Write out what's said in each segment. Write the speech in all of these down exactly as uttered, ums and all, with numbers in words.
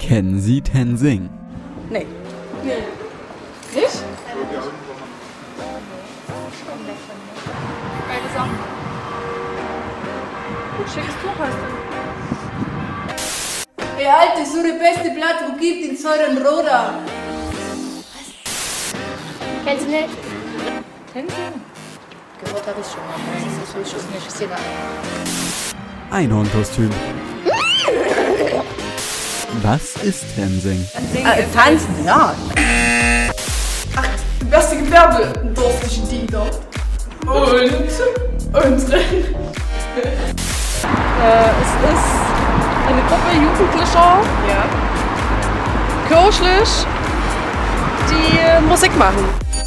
Kennen Sie Tenzing? Nee. Nee. Nicht? Geile Sachen. Gut, schickes Tuch hast du. Ey, Alter, so der beste Blatt, wo gibt in Zeurenroda? Kennst du nicht? Tenzing? Gehört habe ich schon mal. Das ist so schön, ich sehe da. Einhornkostüm. Was ist Tenzing? Äh, tanzen, ja. Ach, die beste Gewerbe, ein dorflichen Diener. Und, und. äh, es ist eine Gruppe Jugendlicher, ja, kirchlich, die Musik machen.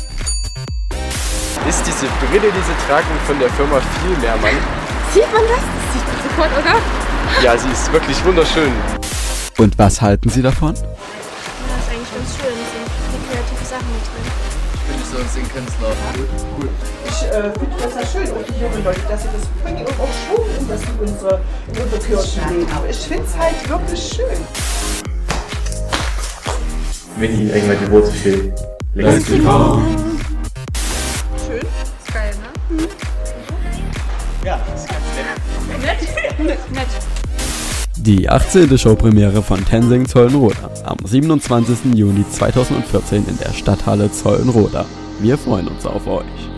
Ist diese Brille, die sie tragen, von der Firma Vielmehrmann? Sieht man das? Das sieht man sofort, oder? Ja, sie ist wirklich wunderschön. Und was halten Sie davon? Ja, das ist eigentlich ganz schön. Es sind viele kreative Sachen mit drin. Ich bin nicht so ein Singkünstler. Cool. Ich äh, finde das ja schön, auch die jungen Leute, dass sie das bringen und auch Schwung in, das, in, unsere, in unsere Kirchen leben. Aber ich finde es halt wirklich schön. Vicky, irgendwann die Wurzel steht. Let's go! Schön. Ist geil, ne? Mhm. Ja, das ist ganz nett. Nett? Nett. Die achtzehnte Showpremiere von Tenzing Zeulenroda am siebenundzwanzigsten Juni zweitausendvierzehn in der Stadthalle Zeulenroda. Wir freuen uns auf euch.